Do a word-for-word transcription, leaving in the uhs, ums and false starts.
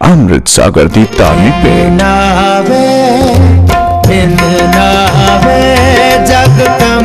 अमृत सागर दी धार्मिक भेंट। नावे बिंद नावे जग